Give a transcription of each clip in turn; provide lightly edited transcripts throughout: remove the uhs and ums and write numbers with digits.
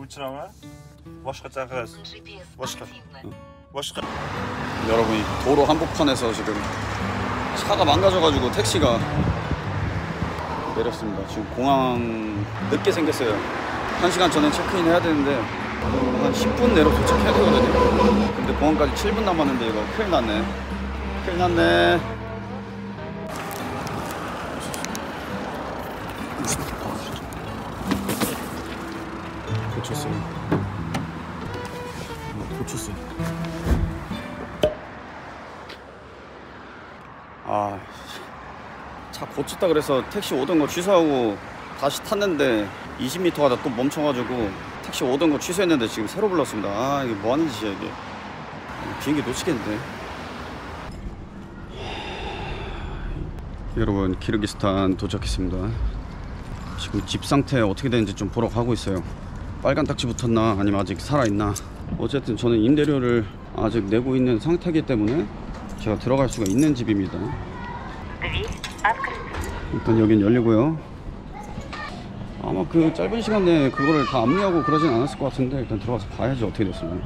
Ultraman? Boshqa. 여러분, 도로 한복판에서 지금 차가 망가져가지고 택시가 내렸습니다. 지금 공항 늦게 생겼어요. 1시간 전에 체크인 해야 되는데 한 10분 내로 도착해야 되거든요. 근데 공항까지 7분 남았는데 이거 큰일 났네. 큰일 났네. 고쳤어요. 고쳤어요. 아, 차 고쳤다 그래서 택시 오던 거 취소하고 다시 탔는데 20m 가다 또 멈춰가지고 택시 오던 거 취소했는데 지금 새로 불렀습니다. 아, 이게 뭐 하는 짓이야 이게. 비행기 놓치겠는데. 여러분, 키르기스탄 도착했습니다. 지금 집 상태 어떻게 되는지 좀 보러 가고 있어요. 빨간 딱지 붙었나 아니면 아직 살아있나. 어쨌든 저는 임대료를 아직 내고 있는 상태이기 때문에 제가 들어갈 수가 있는 집입니다. 일단 여긴 열리고요. 아마 그 짧은 시간 내에 그거를 다 압류하고 그러진 않았을 것 같은데 일단 들어가서 봐야지 어떻게 됐으면.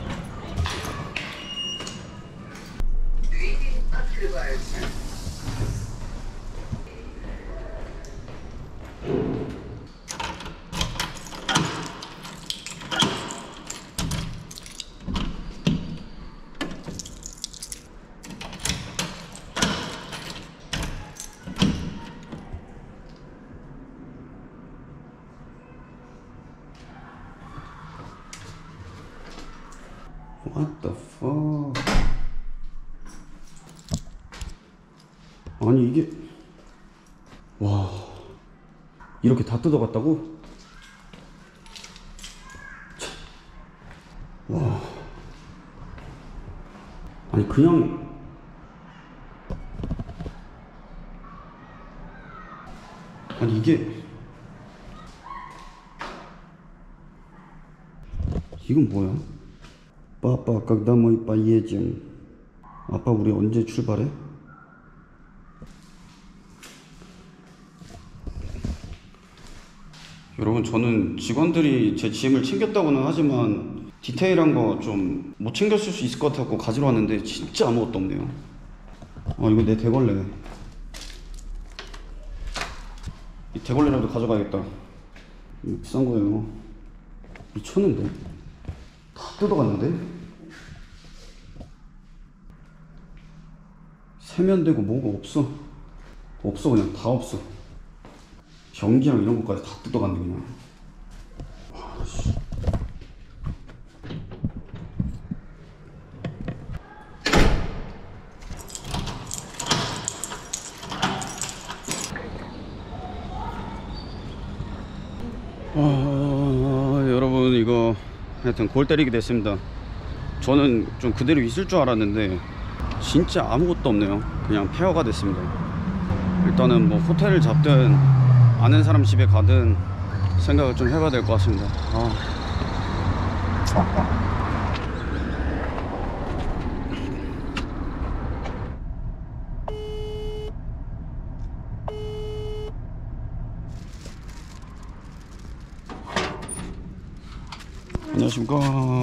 What the fuck? 아니 이게 와 이렇게 다 뜯어갔다고? 와 아니 그냥 아니 이건 뭐야? Папа, когда мы поедем? 아빠 우리 언제 출발해? 여러분, 저는 직원들이 제 짐을 챙겼다고는 하지만 디테일한 거 좀 못 챙겼을 수 있을 것 같아서 가지러 왔는데 진짜 아무것도 없네요. 아, 이거 내 대걸레. 이 대걸레라도 가져가야겠다. 이거 비싼 거예요. 미쳤는데? 다 뜯어갔는데? 세면되고 뭐가 없어. 그냥 다 없어. 변기랑 이런 것까지 다 뜯어갔네 그냥. 와, 씨. 여러분, 이거 하여튼 골 때리게 됐습니다. 저는 좀 그대로 있을 줄 알았는데 진짜 아무것도 없네요. 그냥 폐허가 됐습니다. 일단은 뭐 호텔을 잡든 아는 사람 집에 가든 생각을 좀 해봐야 될 것 같습니다. 안녕하십니까.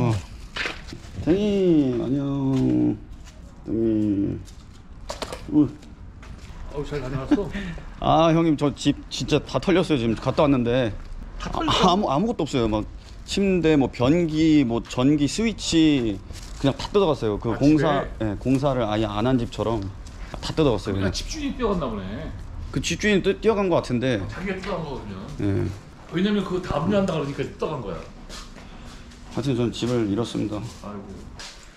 댕이 안녕. 댕이. 잘 다녀왔어? 아, 형님 저 집 진짜 다 털렸어요. 지금 갔다 왔는데 다 털렸어? 아무것도 없어요. 막 침대, 뭐 변기, 뭐 전기 스위치 그냥 다 뜯어갔어요. 그 공사를 아예 안 한 집처럼 다 뜯어갔어요. 그냥 집주인이 뛰어갔나 보네. 그 집주인이 뛰어간 것 같은데. 자기가 뛰어간 거거든요. 예. 왜냐면 그거 다 압류한다 그러니까 뛰어간 거야. 하여튼 전 집을 잃었습니다. 아이고.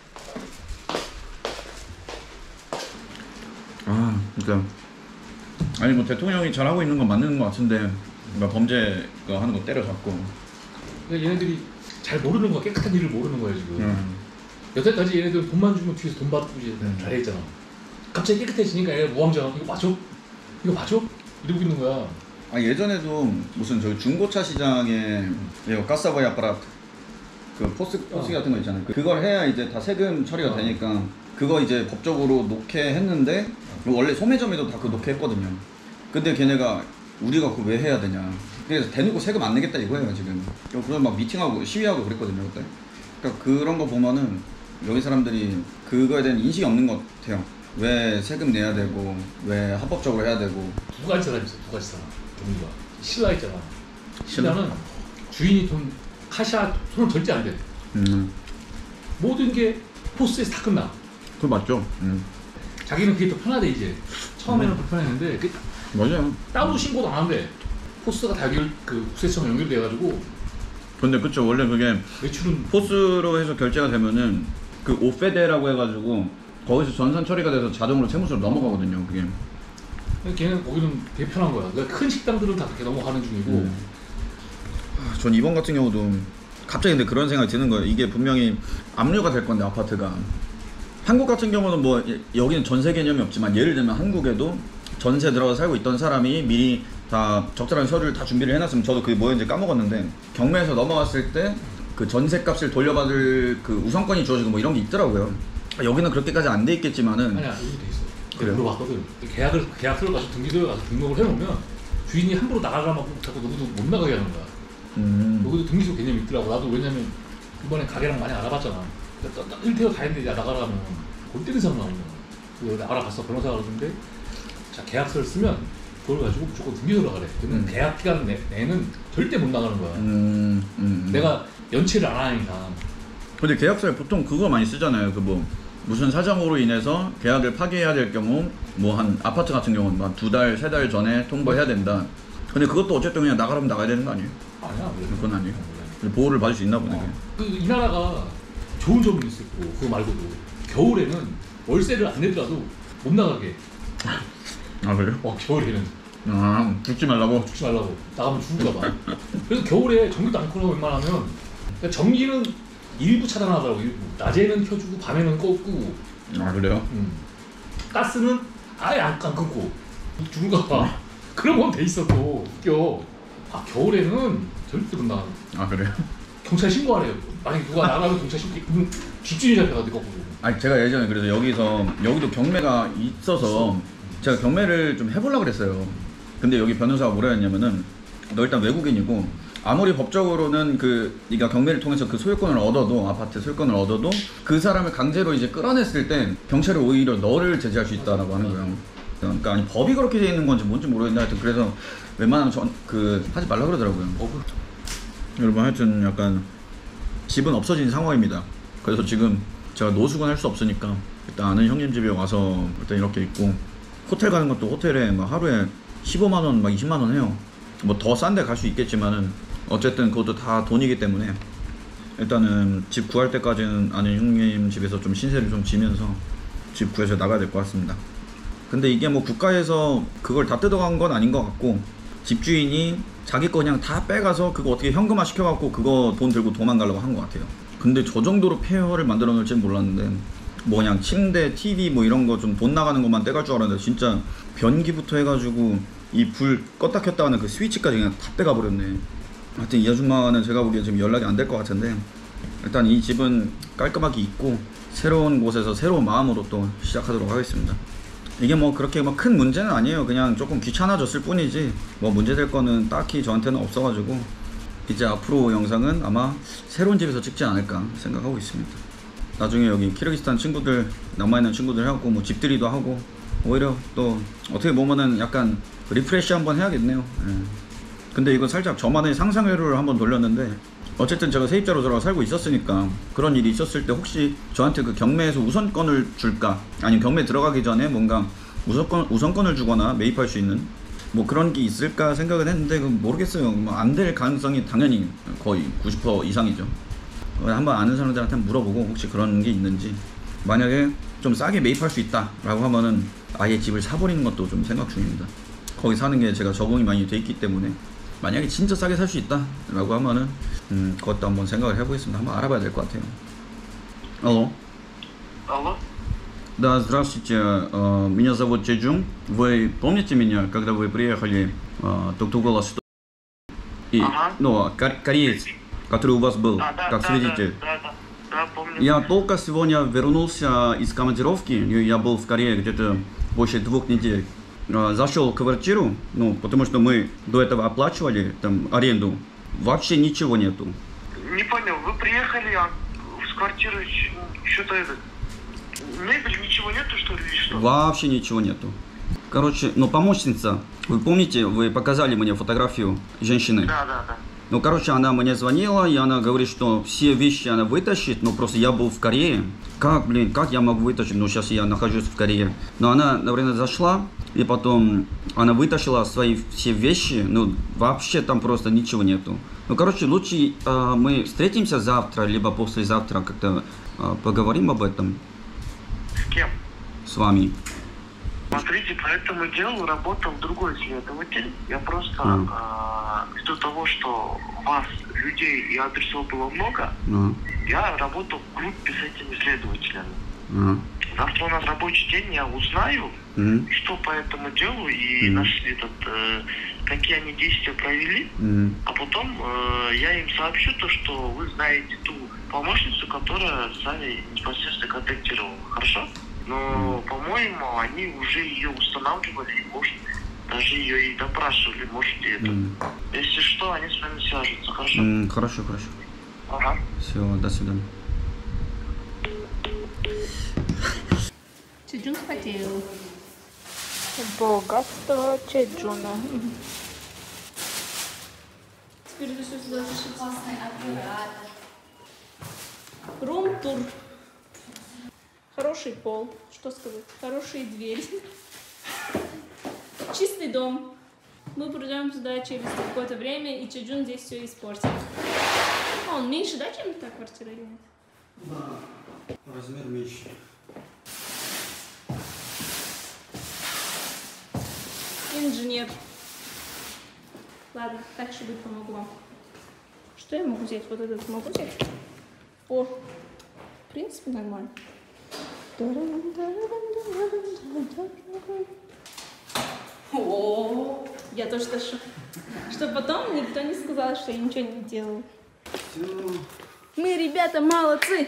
그러니까 아니 뭐 대통령이 잘하고 있는 건 맞는 것 같은데 뭐 범죄 그 하는 거 때려잡고. 그러니까 얘네들이 잘 모르는 거야. 깨끗한 일을 모르는 거야 지금. 여태까지 얘네들 돈만 주면 뒤에서 돈 받고 이제 잘했잖아. 갑자기 깨끗해지니까 얘네 우왕좌왕 이거 봐줘? 이거 봐줘? 이러고 있는 거야. 아 예전에도 무슨 저기 중고차 시장에 이거 가스아바이 아파트 그 포스 같은 거 있잖아요. 그걸 해야 이제 다 세금 처리가 되니까 그거 이제 법적으로 놓게 했는데 원래 소매점에도 다 그 놓게 했거든요. 근데 걔네가 우리가 그거 왜 해야 되냐. 그래서 대놓고 세금 안 내겠다 이거예요 지금. 그래서 막 미팅하고 시위하고 그랬거든요 그때. 그러니까 그런 거 보면은 여기 사람들이 그거에 대한 인식이 없는 것 같아요. 왜 세금 내야 되고 왜 합법적으로 해야 되고. 두 가지 사람 있어. 두 가지 사람. 종류가. 신라 있잖아. 신라는 주인이 돈 카시아 손을 절대 안 대. 모든 게 포스에서 다 끝나. 그거 맞죠? 자기는 그게 더 편하대 이제. 처음에는 불편했는데 그 맞아요. 따로 신고도 안 하는데 포스가 다 그 국세청 연결돼가지고. 근데 그쵸 원래 그게 매출은 포스로 해서 결제가 되면은 그 오페데라고 해가지고 거기서 전산 처리가 돼서 자동으로 세무서로 넘어가거든요 그게. 걔는 거기는 되게 편한 거야. 그러니까 큰 식당들은 다 그렇게 넘어가는 중이고. 전 이번 같은 경우도 갑자기 근데 그런 생각이 드는 거예요. 이게 분명히 압류가 될 건데 아파트가. 한국 같은 경우는 뭐 여기는 전세 개념이 없지만 예를 들면 한국에도 전세 들어가 살고 있던 사람이 미리 다 적절한 서류를 다 준비를 해놨으면 저도 그게 뭐였는지 까먹었는데 경매에서 넘어갔을 때 그 전세값을 돌려받을 그 우선권이 주어지고 뭐 이런 게 있더라고요. 여기는 그렇게까지 안 돼 있겠지만은. 아니야 여기 돼 있어. 그래요? 물어봤거든. 계약서를 가서 등기소에 가서 등록을 해놓으면 주인이 함부로 나가라고 자꾸 누구도 못 나가게 하는 거야. 여기도 등기소 개념이 있더라고. 나도 왜냐면 이번에 가게랑 많이 알아봤잖아. 그러니까 1태어 다 했는데 야 나가라 하면 골 때리는 사람 나오는 거야. 그래서 알아봤어. 변호사가 그러는데 자 계약서를 쓰면 그걸 가지고 무조건 등기소로 가래. 그러면 계약 기간 내는 절대 못 나가는 거야. 내가 연체를 안 하니까. 근데 계약서에 보통 그거 많이 쓰잖아요. 그 뭐 무슨 사정으로 인해서 계약을 파기해야 될 경우 뭐 한 아파트 같은 경우는 한 2달, 3달 전에 통보해야 된다. 근데 그것도 어쨌든 그냥 나가라면 나가야 되는 거 아니에요? 아니야. 그건 아니에요. 보호를 받을 수 있나 보네. 이 나라가 좋은 점이 있을 거고 그거 말고도 겨울에는 월세를 안 내더라도 못 나가게. 아 그래요? 겨울에는. 죽지 말라고? 죽지 말라고. 나가면 죽을까 봐. 그래서 겨울에 전기도 안 켜놓고 웬만하면 그러니까 전기는 일부 차단하더라고. 일부. 낮에는 켜주고 밤에는 꺼고. 아 그래요? 가스는 아예 안 끊고 죽을까 봐. 그런 건 돼 있어도 웃겨. 겨울에는 절대 못 나가. 아 그래요? 경찰 신고하래요. 만약에 누가 나가면 경찰 신고. 집주인이 잡혀가지고 거꾸로. 아니 제가 예전에 그래서 여기도 경매가 있어서 제가 경매를 좀 해보려고 그랬어요. 근데 여기 변호사가 뭐라 했냐면은 너 일단 외국인이고 아무리 법적으로는 네가 경매를 통해서 그 소유권을 얻어도 아파트 소유권을 얻어도 그 사람을 강제로 이제 끌어냈을 때 경찰이 오히려 너를 제재할 수 있다라고 하는 거예요. 그러니까 아니 법이 그렇게 돼 있는 건지 뭔지 모르겠는데 하여튼 그래서 웬만하면 하지 말라 그러더라고요. 여러분 하여튼 약간 집은 없어진 상황입니다. 그래서 지금 제가 노숙은 할 수 없으니까 일단 아는 형님 집에 와서 일단 이렇게 있고 호텔 가는 것도 호텔에 막 하루에 15만 원, 막 20만 원 해요. 뭐 더 싼 데 갈 수 있겠지만은 어쨌든 그것도 다 돈이기 때문에 일단은 집 구할 때까지는 아는 형님 집에서 좀 신세를 좀 지면서 집 구해서 나가야 될 것 같습니다. 근데 이게 뭐 국가에서 그걸 다 뜯어간 건 아닌 것 같고 집주인이 자기 거 그냥 다 빼가서 그거 어떻게 현금화 시켜갖고 그거 돈 들고 도망가려고 한 것 같아요. 근데 저 정도로 폐허를 만들어 놓을지는 몰랐는데 뭐 그냥 침대, TV 뭐 이런 거 좀 돈 나가는 것만 떼갈 줄 알았는데 진짜 변기부터 해가지고 이 불 껐다 켰다 하는 그 스위치까지 그냥 다 빼가 버렸네. 하여튼 이 아줌마는 제가 보기에 지금 연락이 안 될 것 같은데 일단 이 집은 깔끔하게 있고 새로운 곳에서 새로운 마음으로 또 시작하도록 하겠습니다. 이게 뭐 그렇게 뭐 큰 문제는 아니에요. 그냥 조금 귀찮아졌을 뿐이지 뭐 문제될 거는 딱히 저한테는 없어가지고 이제 앞으로 영상은 아마 새로운 집에서 찍지 않을까 생각하고 있습니다. 나중에 여기 키르기스탄 친구들 남아있는 친구들 해갖고 뭐 집들이도 하고 오히려 또 어떻게 보면은 약간 리프레시 한번 해야겠네요. 예. 근데 이거 살짝 저만의 상상회로를 한번 돌렸는데 어쨌든 제가 세입자로 들어가 살고 있었으니까 그런 일이 있었을 때 혹시 저한테 그 경매에서 우선권을 줄까 아니면 경매 들어가기 전에 뭔가 우선권을 주거나 매입할 수 있는 뭐 그런 게 있을까 생각은 했는데 모르겠어요. 뭐 안 될 가능성이 당연히 거의 90% 이상이죠. 한번 아는 사람들한테 물어보고 혹시 그런 게 있는지 만약에 좀 싸게 매입할 수 있다 라고 하면은 아예 집을 사버리는 것도 좀 생각 중입니다. 거기 사는 게 제가 적응이 많이 돼 있기 때문에 만약에 진짜 싸게 살 수 있다 라고 하면은 그것도 한번 생각을 해보겠습니다. 한번 알아봐야 될 것 같아요. Алло. Алло? Да, здравствуйте. Меня зовут Чеджун. Вы помните меня, когда вы приехали Туктуголас? Ага. Ну, кореец, который у вас был, как свидетель. Да, помню. Я только сегодня вернулся из командировки. Я был в Корее где-то больше 2 недель. зашел в квартиру, ну, потому что мы до этого оплачивали там аренду, вообще ничего нету. Не понял, вы приехали, а с квартиры что-то это... Мебель, ничего нету, что ли, или что? Вообще ничего нету. Короче, ну, помощница, вы помните, вы показали мне фотографию женщины? Да. Ну, короче, она мне звонила, и она говорит, что все вещи она вытащит, но просто я был в Корее. Как я могу вытащить? Ну, сейчас я нахожусь в Корее. Но она, наверное, зашла, и потом она вытащила свои все вещи, ну, вообще там просто ничего нету. Ну, короче, лучше мы встретимся завтра, либо послезавтра, как-то поговорим об этом С кем? с вами. Смотрите, по этому делу работал другой следователь. Я просто ввиду того, что вас, людей и адресов было много, я работал в группе с этими следователями. Завтра у нас рабочий день, я узнаю, что по этому делу и нашли какие они действия провели, а потом я им сообщу то, что вы знаете ту помощницу, которая с вами непосредственно контактировала. Хорошо? Но, по-моему, они уже ее устанавливали, и, может, даже ее и допрашивали, может, и это. Если что, они с вами свяжутся, хорошо? Хорошо. Ага. Все, до свидания. Чеджун хотел. Богатство Чеджуна. Теперь ты что сюда зашибись? Рум-тур. Хороший пол, что сказать, хорошие двери. Чистый дом. Мы придем сюда через какое-то время, и Чеджун здесь все испортит. А он меньше, да, чем та квартира или нет? Да, размер меньше. Инженер. Ладно, так же быть помогу вам. Что я могу взять? Вот этот могу взять? О, в принципе, нормально. О, я тоже ташу. Чтобы потом никто не сказал, что я ничего не делал. Мы, ребята, молодцы!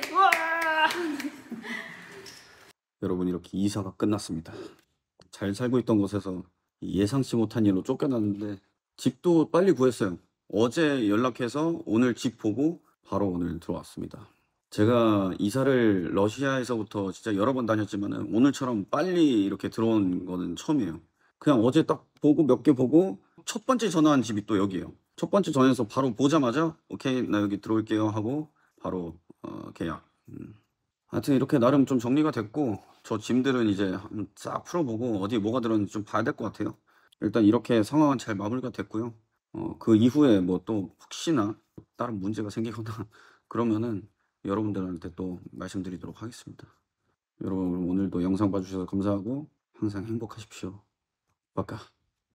여러분, 이렇게 이사가 끝났습니다. 잘 살고 있던 곳에서 예상치 못한 일로 쫓겨났는데 집도 빨리 구했어요. 어제 연락해서 오늘 집 보고 바로 오늘 들어왔습니다. 제가 이사를 러시아에서부터 진짜 여러 번 다녔지만 오늘처럼 빨리 이렇게 들어온 거는 처음이에요. 그냥 어제 딱 보고 몇 개 보고 첫 번째 전화한 집이 또 여기예요. 첫 번째 전화해서 바로 보자마자 오케이, 나 여기 들어올게요 하고 바로 계약. 하여튼 이렇게 나름 좀 정리가 됐고, 저 짐들은 이제 한번 싹 풀어보고 어디 뭐가 들었는지 좀 봐야 될 것 같아요. 일단 이렇게 상황은 잘 마무리가 됐고요. 그 이후에 뭐 또 혹시나 다른 문제가 생기거나 그러면은 여러분들한테 또 말씀드리도록 하겠습니다. 여러분, 오늘도 영상 봐주셔서 감사하고 항상 행복하십시오. 빠까.